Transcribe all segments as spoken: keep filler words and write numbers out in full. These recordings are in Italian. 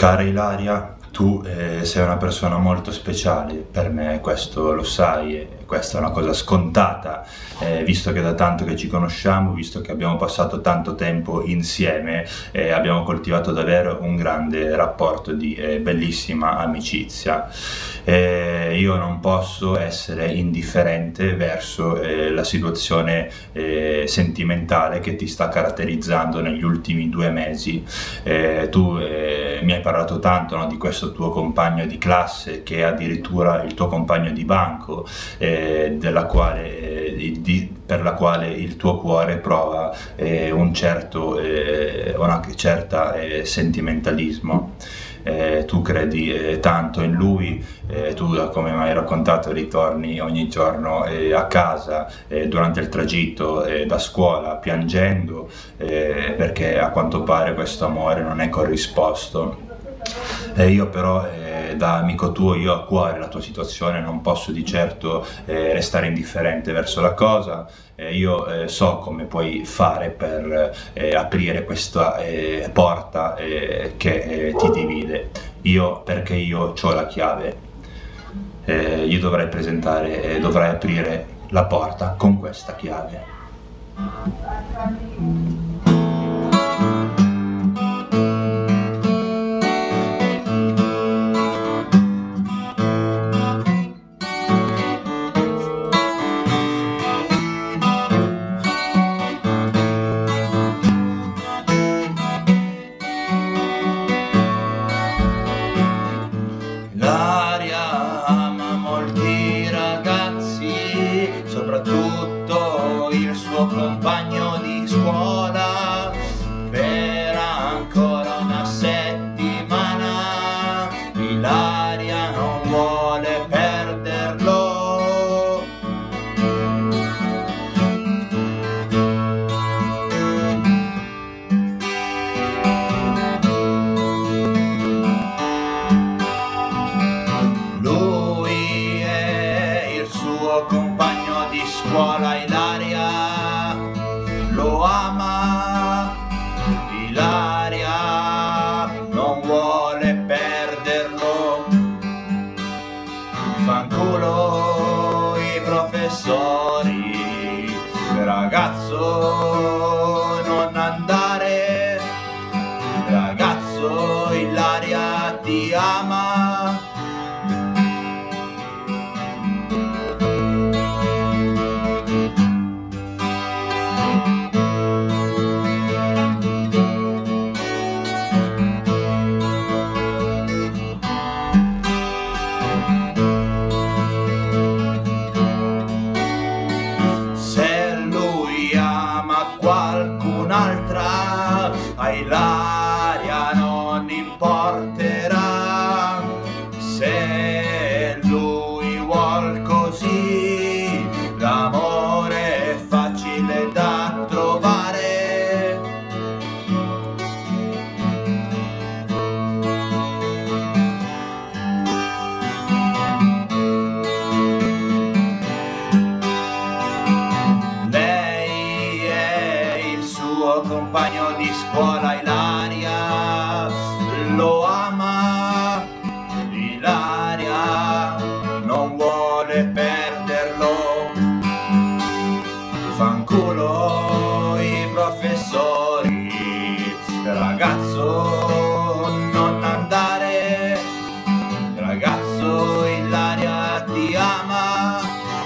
Cara Ilaria, tu eh, sei una persona molto speciale per me, questo lo sai, e questa è una cosa scontata, eh, visto che da tanto che ci conosciamo, visto che abbiamo passato tanto tempo insieme, eh, abbiamo coltivato davvero un grande rapporto di eh, bellissima amicizia. Eh, io non posso essere indifferente verso eh, la situazione eh, sentimentale che ti sta caratterizzando negli ultimi due mesi. Eh, tu eh, mi hai parlato tanto, no, di questo tuo compagno di classe che è addirittura il tuo compagno di banco, eh, della quale, eh, di, per la quale il tuo cuore prova eh, un certo, eh, una certa eh, sentimentalismo. Eh, tu credi eh, tanto in lui, eh, tu, come mi hai raccontato, ritorni ogni giorno eh, a casa eh, durante il tragitto eh, da scuola piangendo eh, perché a quanto pare questo amore non è corrisposto. Eh, io però eh, da amico tuo, io ho a cuore la tua situazione, non posso di certo eh, restare indifferente verso la cosa. Eh, io eh, so come puoi fare per eh, aprire questa eh, porta eh, che eh, ti divide. Io, perché io ho la chiave, eh, io dovrei presentare, eh, dovrai aprire la porta con questa chiave. L'aria ama molti ragazzi, soprattutto il suo compagno di scuola. Per ancora una settimana Ilaria non vuole perderlo. Lui è il suo compagno di scuola, Ilaria lo ama, Ilaria non vuole perderlo. Fanculo i professori, ragazzo non andare, ragazzo Ilaria ti ama. Se lui ama qualcun'altra, a Ilaria non importerà. Se lui vuol così, l'amore è facile da trovare. Lei è il suo compagno di scuola, Ilaria lo ama, Ilaria non vuole perderlo. Fanculo i professori, ragazzo non andare, ragazzo Ilaria ti ama.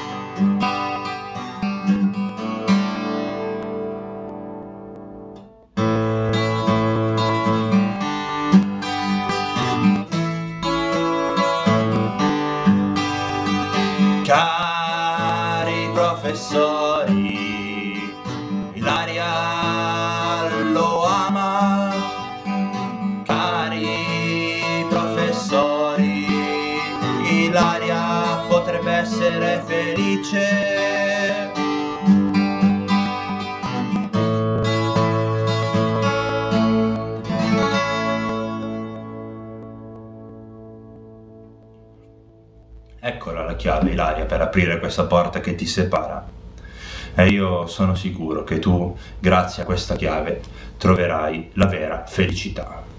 Cari professori, Ilaria lo ama. Cari professori, Ilaria potrebbe essere felice. Eccola la chiave, Ilaria, per aprire questa porta che ti separa. E io sono sicuro che tu, grazie a questa chiave, troverai la vera felicità.